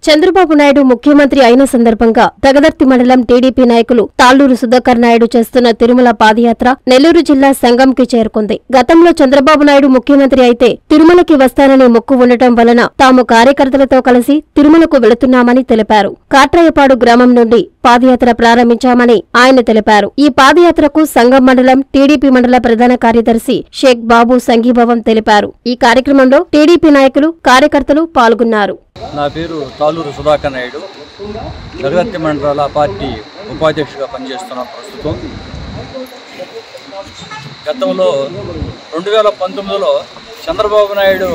చంద్రబాబు నాయుడు ముఖ్యమంత్రి అయిన సందర్భంగా దగదర్తి మండలం టీడీపీ నాయకులు తాళ్లూరు సుధాకర్ నాయుడు చేస్తున్న తిరుమల పాదయాత్ర నెల్లూరు జిల్లా సంగంకి చేరుకుంది. గతంలో చంద్రబాబు నాయుడు ముఖ్యమంత్రి అయితే తిరుమలకి వస్తానని మొక్కు ఉండటం వలన తాము కార్యకర్తలతో కలిసి తిరుమలకు వెళుతున్నామని తెలిపారు. కాట్రాయపాడు గ్రామం నుండి పాదయాత్ర ప్రారంభించామని ఆయన తెలిపారు. ఈ పాదయాత్రకు సంగం మండలం టీడీపీ మండల ప్రధాన కార్యదర్శి షేక్ బాబు సంఘీభావం తెలిపారు. ఈ కార్యక్రమంలో టీడీపీ నాయకులు కార్యకర్తలు పాల్గొన్నారు. నా పేరు తాళ్లూరు సుధాకర్ నాయుడు. దగదర్తి మండల పార్టీ ఉపాధ్యక్షుడిగా పనిచేస్తున్నాను ప్రస్తుతం. గతంలో 2019లో చంద్రబాబు నాయుడు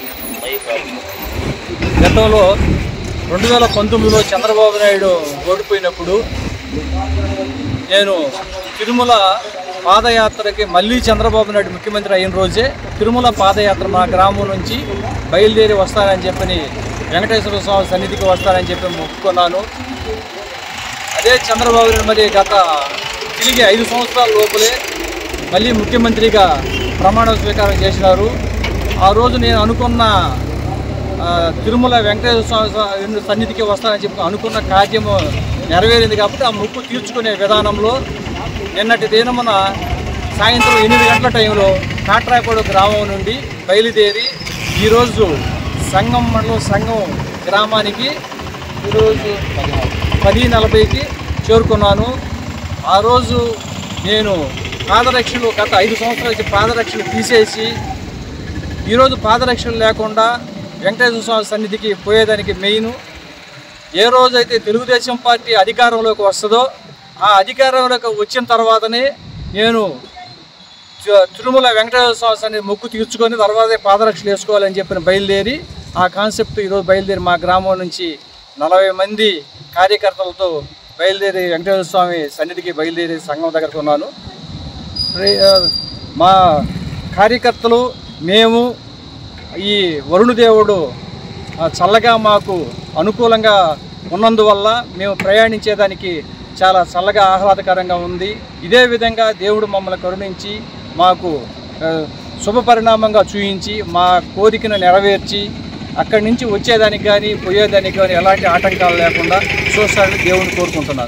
ఓడిపోయినప్పుడు నేను తిరుమల పాదయాత్రకి మళ్ళీ చంద్రబాబు నాయుడు ముఖ్యమంత్రి అయిన రోజే తిరుమల పాదయాత్ర మా గ్రామం నుంచి బయలుదేరి వస్తానని చెప్పని వెంకటేశ్వర స్వామి సన్నిధికి వస్తానని చెప్పి మొక్కుకున్నాను. అదే చంద్రబాబు నాయుడు మరి తిరిగి 5 సంవత్సరాల లోపలే మళ్ళీ ముఖ్యమంత్రిగా ప్రమాణ స్వీకారం చేసినారు. ఆ రోజు నేను అనుకున్న తిరుమల వెంకటేశ్వర స్వామి సన్నిధికి వస్తానని చెప్పి అనుకున్న కార్యము నెరవేరింది. కాబట్టి ఆ మొక్కు తీర్చుకునే విధానంలో నిన్నటి దినమున సాయంత్రం 8 గంటల టైంలో కాట్రాయపాడు గ్రామం నుండి బయలుదేరి ఈరోజు సంగం మండలం సంగం గ్రామానికి ఈరోజు 10:40కి చేరుకున్నాను. ఆ రోజు నేను పాదరక్షలు గత 5 సంవత్సరాల నుంచి పాదరక్షలు తీసేసి ఈరోజు పాదరక్షలు లేకుండా వెంకటేశ్వర స్వామి సన్నిధికి పోయేదానికి మెయిన్ ఏ రోజైతే తెలుగుదేశం పార్టీ అధికారంలోకి వస్తుందో ఆ అధికారంలోకి వచ్చిన తర్వాతనే నేను తిరుమల వెంకటేశ్వర స్వామి సన్నిధి మొక్కు తీర్చుకొని తర్వాతే పాదరక్షలు వేసుకోవాలని చెప్పిన బయలుదేరి ఆ కాన్సెప్ట్ ఈరోజు బయలుదేరి మా గ్రామం నుంచి 40 మంది కార్యకర్తలతో బయలుదేరి వెంకటేశ్వర స్వామి సన్నిధికి బయలుదేరి సంఘం దగ్గరకు ఉన్నాను. మా కార్యకర్తలు మేము ఈ వరుణదేవుడు చల్లగా మాకు అనుకూలంగా ఉన్నందువల్ల మేము ప్రయాణించేదానికి చాలా చల్లగా ఆహ్లాదకరంగా ఉంది. ఇదే విధంగా దేవుడు మమ్మల్ని కరుణించి మాకు శుభ పరిణామంగా చూయించి మా కోరికను నెరవేర్చి అక్కడి నుంచి వచ్చేదానికి కానీ పోయేదానికి కానీ ఎలాంటి ఆటంకాలు లేకుండా చూస్తారని దేవుడిని కోరుకుంటున్నాను.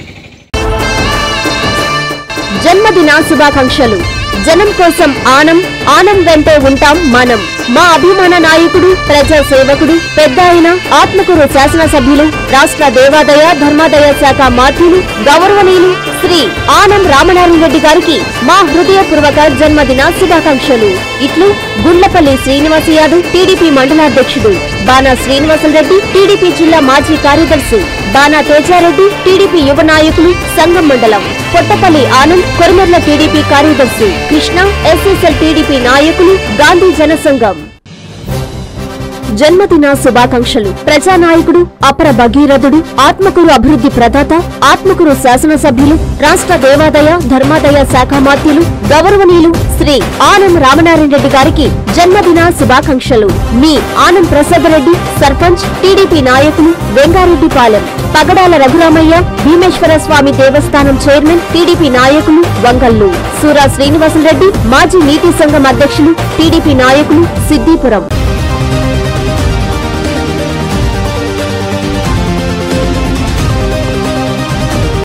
జన్మదిన శుభాకాంక్షలు. జనం కోసం ఆనం వెంటే ఉంటాం మనం. మా అభిమాన నాయకుడు, ప్రజా సేవకుడు, పెద్ద ఆయన ఆత్మకూరు శాసనసభ్యులు, రాష్ట్ర దేవాదాయ ధర్మాదాయ శాఖ మంత్రులు గౌరవనీయులు శ్రీ ఆనం రామనారాయణ రెడ్డి గారికి మా హృదయపూర్వక జన్మదిన శుభాకాంక్షలు. ఇట్లు గుండ్లపల్లి శ్రీనివాస్ యాదవ్, టీడీపీ మండలాధ్యక్షుడు, బాణా శ్రీనివాసరెడ్డి, టీడీపీ జిల్లా మాజీ కార్యదర్శి, బాణా తేజారెడ్డి, టీడీపీ యువ నాయకులు, సంగం మండలం, పొట్టపల్లి ఆనంద్, కొరమర్ల టీడీపీ కార్యదర్శి, కృష్ణ, ఎస్ఎస్ఎల్ టీడీపీ నాయకులు, గాంధీ జనసంఘం. జన్మదిన శుభాకాంక్షలు. ప్రజానాయకుడు, అపర భగీరథుడు, ఆత్మకూరు అభివృద్ధి ప్రదాత, ఆత్మకూరు శాసనసభ్యులు, రాష్ట్ర దేవాదాయ ధర్మాదాయ శాఖ మంత్రులు గౌరవనీయులు శ్రీ ఆనం రామనారాయణ రెడ్డి గారికి జన్మదిన శుభాకాంక్షలు. మీ ఆనం ప్రసాద్ రెడ్డి, సర్పంచ్, టీడీపీ నాయకులు, వెంగారెడ్డిపాలెం, పగడాల రఘురామయ్య, భీమేశ్వర స్వామి దేవస్థానం చైర్మన్, టీడీపీ నాయకులు, వంగల్లు, సూరా శ్రీనివాసరెడ్డి, మాజీ నీతి సంఘం అధ్యక్షులు, టీడీపీ నాయకులు, సిద్దిపురం.